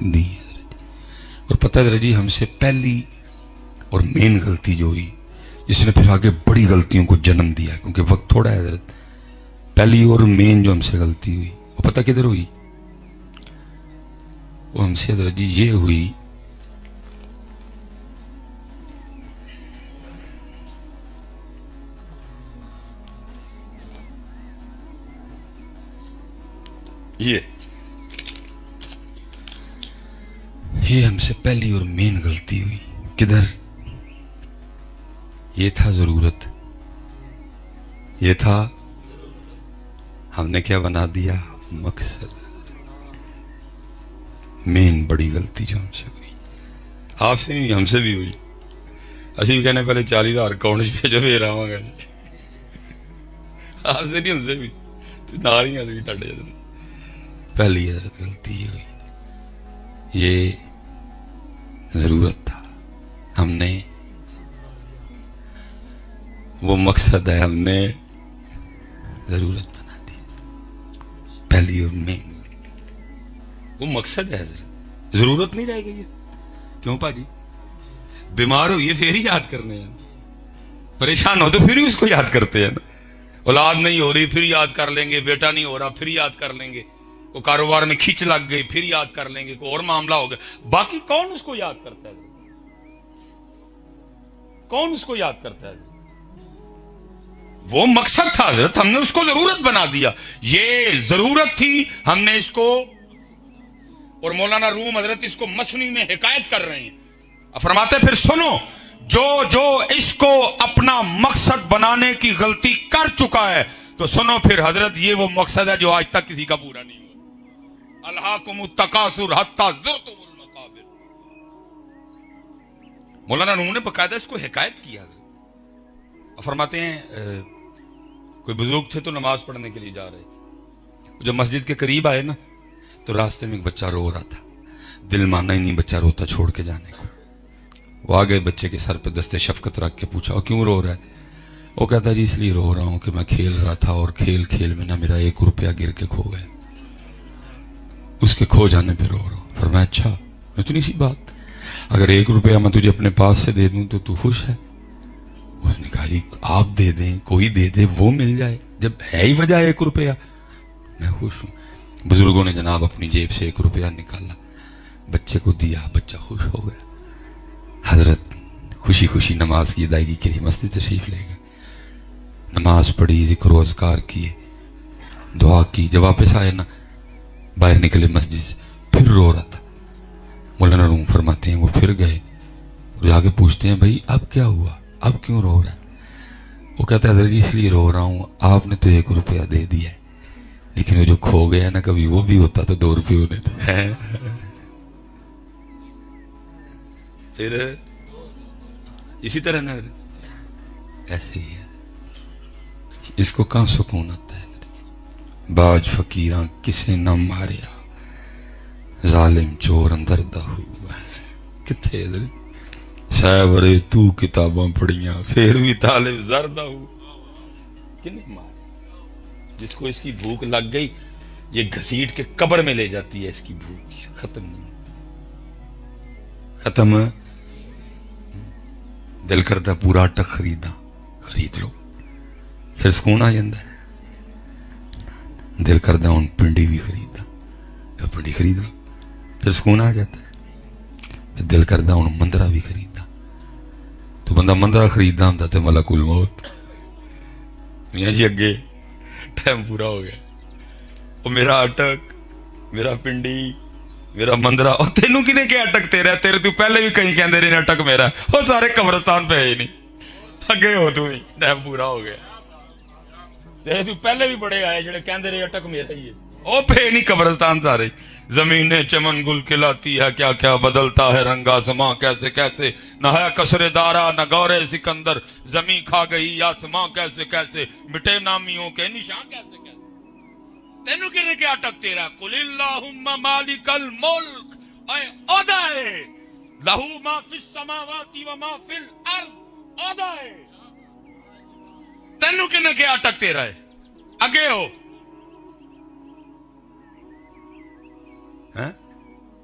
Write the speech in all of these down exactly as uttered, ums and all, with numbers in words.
دی ہے। اور پتہ ہے جی ہم سے پہلی اور مین غلطی جو ہوئی جس نے پھر آگے بڑی غلطیوں کو جنم دیا، کیونکہ وقت تھوڑا ہے حضرت، پہلی اور مین جو ہم سے غلطی ہوئی وہ پتہ کدھر ہوئی؟ وہ ہم سے حضرت جی یہ ہوئی یہ یہ ہم سے پہلی اور مین غلطی ہوئی کدھر؟ یہ تھا ضرورت، یہ تھا ہم نے کیا بنا دیا؟ مقصد۔ مین بڑی غلطی جو ہم سے ہوئی، آپ سے نہیں ہم سے بھی ہوئی۔ اسی بھی کہنے پہلے چالیس ہزار اکاؤنٹ پہ جو بھی رہا گا آپ سے نہیں ہم سے بھی نال ہی بھی تھے۔ پہلی حضرت غلطی یہ ہوئی، یہ ضرورت تھا، ہم نے وہ مقصد ہے ہم نے ضرورت بنا دی۔ پہلی اور مین وہ مقصد ہے حضرت، ضرورت نہیں رہ گئی ہے۔ کیوں پاجی؟ بیمار ہوئیے پھر ہی یاد کرنے ہیں، پریشان ہو تو پھر ہی اس کو یاد کرتے ہیں نا۔ اولاد نہیں ہو رہی پھر یاد کر لیں گے، بیٹا نہیں ہو رہا پھر یاد کر لیں گے، کوئی کاروبار میں کھینچ لگ گئی پھر یاد کر لیں گے، کوئی اور معاملہ ہو گیا، باقی کون اس کو یاد کرتا ہے؟ کون اس کو یاد کرتا ہے؟ وہ مقصد تھا حضرت، ہم نے اس کو ضرورت بنا دیا۔ یہ ضرورت تھی، ہم نے اس کو، اور مولانا روم حضرت اس کو مثنی میں حکایت کر رہے ہیں، فرماتے پھر سنو، جو جو اس کو اپنا مقصد بنانے کی غلطی کر چکا ہے تو سنو پھر حضرت یہ وہ مقصد ہے جو آج تک کسی کا پورا نہیں ہوا۔ الہاکم التکاثر حتی زرتم المقابر۔ مولانا روم نے باقاعدہ اس کو حکایت کیا ہے، فرماتے ہیں کوئی بزرگ تھے تو نماز پڑھنے کے لیے جا رہے تھے، جب مسجد کے قریب آئے نا تو راستے میں ایک بچہ رو رہا تھا، دل مانا ہی نہیں بچہ روتا چھوڑ کے جانے کو۔ وہ آگئے بچے کے سر پہ دست شفقت رکھ کے پوچھا کیوں رو رہا ہے؟ وہ کہتا جی اس لیے رو رہا ہوں کہ میں کھیل رہا تھا اور کھیل کھیل میں نا میرا ایک روپیہ گر کے کھو گیا، اس کے کھو جانے پہ رو رہا ہوں۔ فرمایا اچھا اتنی سی بات، اگر ایک روپیہ میں تجھے اپنے پاس سے دے دوں تو تو خوش ہے؟ اس نے کہا جی آپ دے دیں، کوئی دے دے، وہ مل جائے، جب ہے ہی وجہ ایک روپیہ میں خوش ہوں۔ بزرگوں نے جناب اپنی جیب سے ایک روپیہ نکالا، بچے کو دیا، بچہ خوش ہو گیا۔ حضرت خوشی خوشی نماز کی ادائیگی کے لیے مسجد تشریف لے گئے، نماز پڑھی، ذکر و اذکار کیے، دعا کی، جب واپس آئے نا باہر نکلے مسجد سے پھر رو رہا تھا۔ مولانا روم فرماتے ہیں وہ پھر گئے، جا کے پوچھتے ہیں بھائی اب کیا ہوا، اب کیوں رو رہا ہے؟ وہ کہتا ہے حضرت اس لیے رو رہا ہوں آپ نے تو ایک روپیہ دے دیا ہے، لیکن وہ جو کھو گیا نا کبھی وہ بھی ہوتا تو دو روپے ہونے تھے۔ پھر اسی طرح نا ایسے ہی ہے، اس کو کہاں سکون آتا ہے؟ باج فقیراں کسے نہ ماریا، ظالم چور اندر دا ہوا، کتھے حضرت صاحب رے تو کتاباں پڑھیاں پھر بھی طالب زردہ ہو، کنے مار؟ جس کو اس کی بھوک لگ گئی یہ گھسیٹ کے قبر میں لے جاتی ہے، اس کی بھوک ختم نہیں ختم۔ دل کرتا پورا اٹک خریدا، خرید لو پھر سکون آ جاندہ ہے۔ دل کرتا ہوں پنڈی بھی خریدا، پھر پنڈی خرید لو پھر سکون آ جاتا ہے۔ پھر دل کرتا ہوں مندرہ بھی خریدا، تو بندہ مندرہ خریدا ہوں تو ملک الموت میاں جی اگے ٹائم پورا ہو گیا، وہ میرا اٹک، میرا پنڈی، میرا مندرہ، اور تینوں کنے کے اٹک تیرا؟ تیرے تو پہلے بھی کہیں کہندے رہے اٹک میرا، وہ سارے قبرستان پہ ہے نہیں، اگے ہو تو ہی ٹائم پورا ہو گیا۔ تیرے تو پہلے بھی بڑے آئے جڑے کہندے رہے اٹک میرا ہی ہے، وہ پہ نہیں قبرستان سارے۔ زمینیں چمن گل کھلاتی ہے، کیا کیا بدلتا ہے رنگ آسماں، کیسے کیسے نہ ہے کسر دارا نہ گورے سکندر، زمین کھا گئی آسماں کیسے کیسے، مٹے نامیوں کے نشان کیسے کیسے۔ تینوں کہنے کے اٹک تیرا؟ قل اللہم مالک الملک، اے اودائے لہو ما فی السماوات و ما فی الارض، اودائے تینوں کہنے کے اٹک تیرا ہے؟ اگے ہو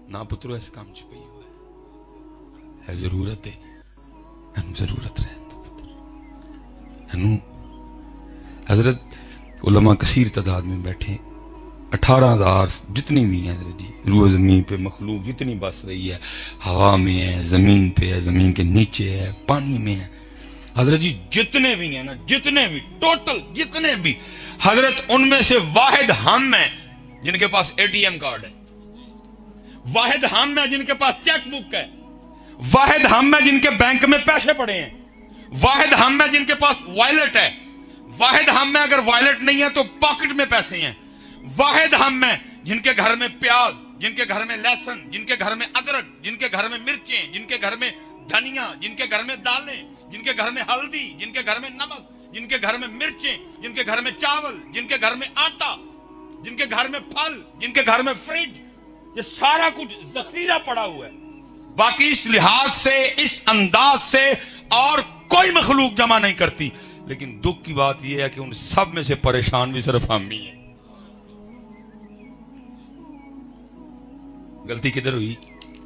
ना पुत्रो इस काम च पई हुआ है जरूरत है एनू जरूरत रहे तो पुत्र एनू हजरत उलमा कसीर तादाद में बैठे अठारह हजार जितनी भी हैं जी रूह ज़मीन पे मखलूक जितनी बस रही है, हवा में है, ज़मीन पे है, ज़मीन के नीचे है, पानी में है, हजरत जी जितने भी हैं ना, जितने भी टोटल जितने भी हजरत उनमें से वाहिद हम हैं जिनके पास एटीएम कार्ड है, वाहिद हम हैं जिनके पास चेक बुक है, वाहिद हम हैं जिनके बैंक में पैसे पड़े हैं, वाहिद हम हैं जिनके पास वॉलेट है, वाहिद हम में अगर वॉलेट नहीं है तो पॉकेट में पैसे हैं, वाहिद हम में जिनके घर में प्याज, जिनके घर में लहसुन, जिनके घर में अदरक, जिनके घर में मिर्चें, जिनके घर में धनिया, जिनके घर में दालें, जिनके घर में हल्दी, जिनके घर में नमक, जिनके घर में मिर्चें, जिनके घर में चावल, जिनके घर में आटा, जिनके घर में फल, जिनके घर में फ्रिज, ये सारा कुछ जखीरा पड़ा हुआ है। बाकी इस लिहाज से, इस अंदाज से और कोई मखलूक जमा नहीं करती। लेकिन दुख की बात यह है कि उन सब में से परेशान भी सिर्फ हम ही हैं। गलती किधर हुई?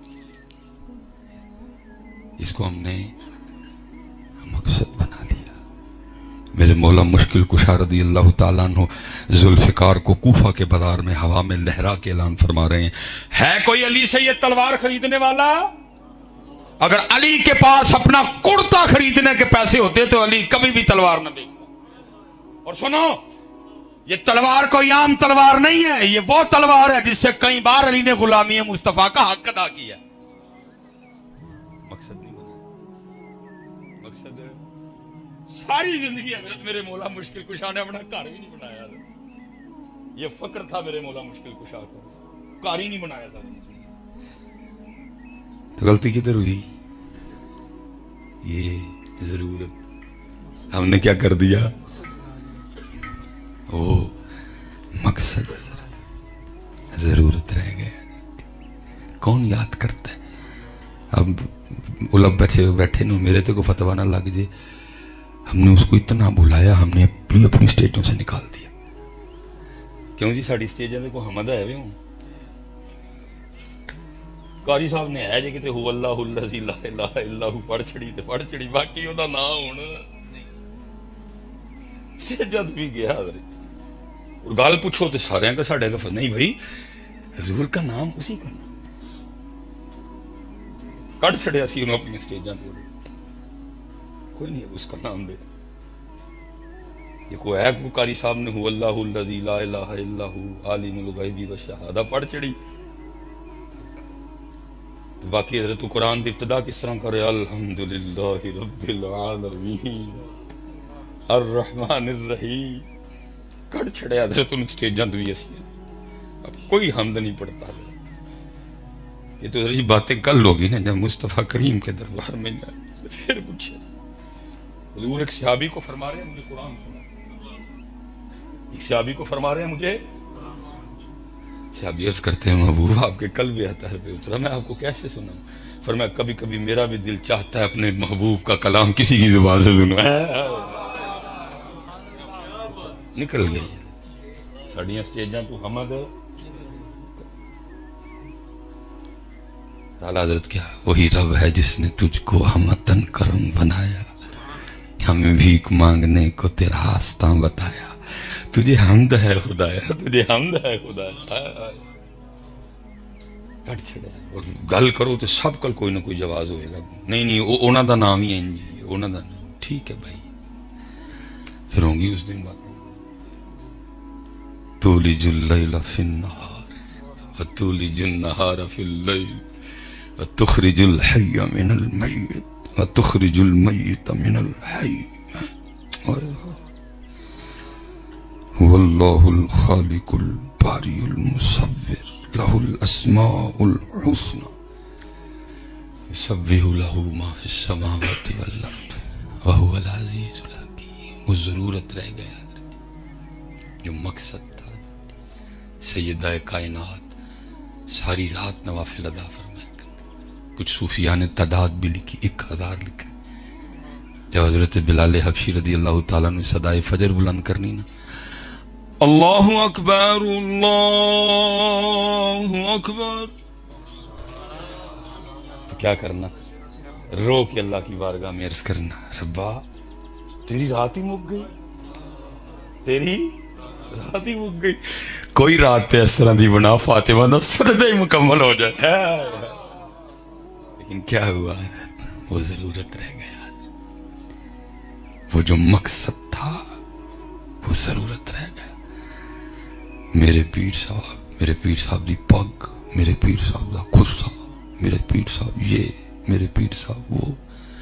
इसको हमने मकसद बना लिया। मेरे मौला मुश्किल कुशा रज़ी अल्लाह ताला अन्हु जुल्फ़िकार को कूफा के बाजार में हवा में लहरा के ऐलान फरमा रहे हैं, है कोई अली से ये तलवार खरीदने वाला? अगर अली के पास अपना कुर्ता खरीदने के पैसे होते तो अली कभी भी तलवार न बेचता। और सुनो, ये तलवार कोई आम तलवार नहीं है, ये वो तलवार है जिससे कई बार अली ने गुलामी मुस्तफा का हक अदा किया। मकसद नहीं बना, मकसद सारी जिंदगी हजरत मेरे मौला मुश्किल कुशा ने अपना घर भी नहीं बनाया। ये फक्र था मेरे मौला मुश्किल कुशा का, घर ही नहीं बनाया था। तो गलती किधर हुई? ये जरूरत हमने क्या कर दिया? वो मकसद जरूरत रह गया। कौन याद करता है? अब उलब बैठे बैठे नु मेरे तो को फतवा ना लग जाए, हमने उसको इतना बुलाया, हमने अपनी अपनी स्टेजों से निकाल दिया। क्यों जी? साड़ी स्टेज को हमद है वे हूं कारी साहब ने है जे किते हु अल्लाहु लज़ी ला इलाहा इल्ला हु पढ़ छड़ी ते पढ़ छड़ी, बाकी ओदा नाम हुण जद भी गया। और गाल पूछो तो सारे का साढ़े का नहीं भाई, हजूर का नाम उसी का कट छड़िया सी उन्होंने अपनी स्टेजा पे, कोई नहीं उसका नाम दे। ये को है को कारी साहब ने हु अल्लाहु लज़ी ला इलाहा इल्ला हु आलिमुल गैबी व शहादा पढ़ छड़ी। बाकी हजरत कुरान की इब्तिदा किस तरह करे? अल्हम्दुलिल्लाहि रब्बिल आलमीन अर्रहमानिर रहीम कट छड़े हजरत उन स्टेजा तो भी ऐसी। अब कोई हमद नहीं पड़ता। ये तो हजरत बातें कल होगी ना जब मुस्तफ़ा करीम के दरबार में जाए। फिर पूछे हुजूर एक सहाबी को फरमा रहे हैं मुझे कुरान सुना, एक सहाबी को फरमा रहे हैं मुझे सहाबी अर्ज़ करते हैं महबूब आपके कल भी आता है पे उतरा, मैं आपको कैसे सुनाऊं? फरमाया कभी कभी मेरा भी दिल चाहता है अपने महबूब का कलाम किसी की जुबान से सुनूं। निकल गई साड़ियां स्टेजां तू हमद आला हज़रत क्या वही रब है जिसने तुझको हमतन करम बनाया, हमें भीख मांगने को तेरा रास्ता बताया, तुझे हमद है खुदाया, तुझे हमद है खुदाया। कट छड़े और गल करो तो सब कल कोई ना कोई जवाब होएगा। नहीं नहीं वो उन्हों का नाम ही है जी, उन्हों का नाम ठीक है भाई। फिर होंगी उस दिन बात तुलिजुल लैल फिन्नहार व तुलिजुन नहार फिल लैल व तुखरिजुल हय्य मिनल मय्यित व तुखरिजुल मय्यित मिनल हय्य वल्लाहुल खालिकुल बारिउल मुसव्विर लहुल अस्माउल हुस्ना युसब्बिहु लहु मा फिस समावाति वल अर्द व हुवल अज़ीज़ुल हकीम। वो जरूरत रह गया जो मकसद था। सैयदा कायनात सारी रात नवाफिल अदा फरमाया करते। कुछ सूफिया ने तादाद भी लिखी, एक हजार लिखा। जब हजरत बिलाल हबशी रज़ी अल्लाह ताला ने सदाए फजर बुलंद करनी ना, अल्लाहु अकबर अल्लाहु अकबर کیا کرنا؟ رو کے اللہ کی بارگاہ میں عرض کرنا، ربا تیری رات ہی مک گئی، تیری رات ہی مک گئی، کوئی رات تے اس طرح دی بنا فاطمہ نہ سردے ہی مکمل ہو جائے۔ لیکن کیا ہوا؟ وہ ضرورت رہ گیا، وہ جو مقصد تھا وہ ضرورت رہ گیا۔ میرے پیر صاحب، میرے پیر صاحب دی پگ، میرے پیر صاحب دا غصہ، میرے پیر صاحب یہ، میرے پیر صاحب وہ،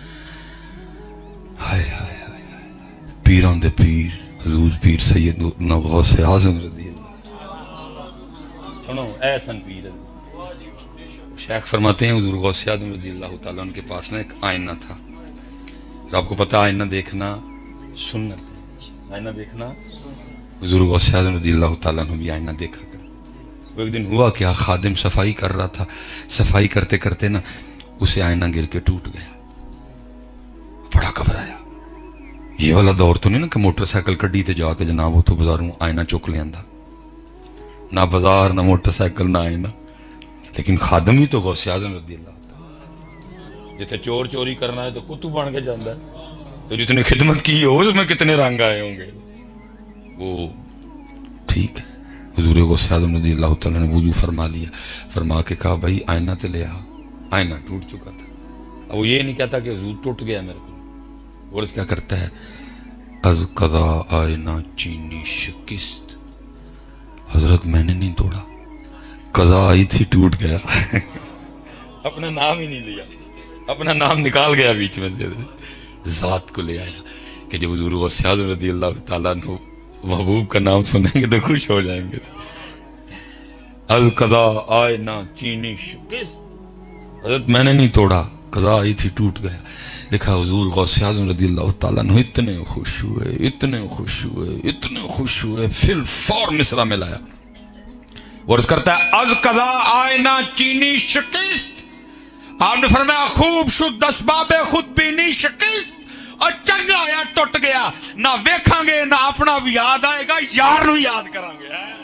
ہائے ہائے ہائے، پیران دے پیر حضور پیر سید غوث اعظم رضی اللہ، سنو ایسن پیر شیخ فرماتے ہیں حضور غوث اعظم رضی اللہ تعالیٰ ان کے پاس نا ایک آئینہ تھا، اور آپ کو پتہ آئینہ دیکھنا سنت، آئینہ دیکھنا، حضور غوث اعظم رضی اللہ تعالیٰ نے بھی آئینہ دیکھا کر۔ وہ ایک دن ہوا کیا، خادم صفائی کر رہا تھا، صفائی کرتے کرتے نا اسے آئینہ گر کے ٹوٹ گیا، بڑا گھبرایا۔ یہ والا دور تو نہیں نا کہ موٹر سائیکل کڈی تے جا کے جناب وہ تو بازاروں آئینہ چک لے آندا، نہ بازار نہ موٹر سائیکل نہ آئینہ، لیکن خادم ہی تو غوث اعظم رضی اللہ تعالیٰ، جتنے چور چوری کرنا ہے تو کتو بن کے جاندہ ہے، تو جتنے خدمت کی ہو اس میں کتنے رنگ آئے ہوں گے۔ وہ ٹھیک ہے، حضور غوث اعظم رضی اللہ تعالیٰ نے وضو فرما لیا، فرما کے کہا بھائی آئینہ تے لے آ، آئینہ ٹوٹ چکا تھا۔ اب وہ یہ نہیں کہتا کہ حضور ٹوٹ گیا میرے کو، اور اس کیا کرتا ہے، از قضا آئینہ چینی شکست، حضرت میں نے نہیں توڑا، قضا آئی تھی ٹوٹ گیا۔ اپنا نام ہی نہیں لیا، اپنا نام نکال گیا بیچ میں، ذات کو لے آیا کہ جب حضور غوث اعظم رضی اللہ تعالیٰ عنہ محبوب کا نام سنیں گے تو خوش ہو جائیں گے۔ از قضا آئینہ چینی شکست، حضرت میں نے نہیں توڑا، قضا آئی تھی ٹوٹ گیا۔ لکھا حضور غوث اعظم رضی اللہ تعالیٰ عنہ اتنے خوش ہوئے، اتنے خوش ہوئے، اتنے خوش ہوئے، فی الفور مصرع میں لایا، ورز کرتا ہے از قضا آئینہ چینی شکست، آپ نے فرمایا خوب شد اسباب خود بینی شکست، اور چنگا یا ٹوٹ گیا، نہ ویکھاں گے نہ اپنا بھی یاد آئے گا، یار نو یاد کریں گے۔